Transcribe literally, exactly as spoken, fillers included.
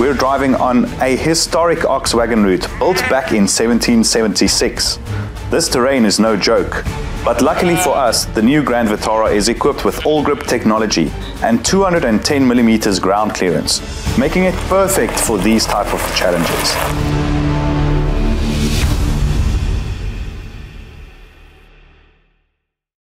We're driving on a historic ox wagon route built back in seventeen seventy-six. This terrain is no joke, but luckily for us, the new Grand Vitara is equipped with all-grip technology and two hundred ten millimeters ground clearance, making it perfect for these type of challenges.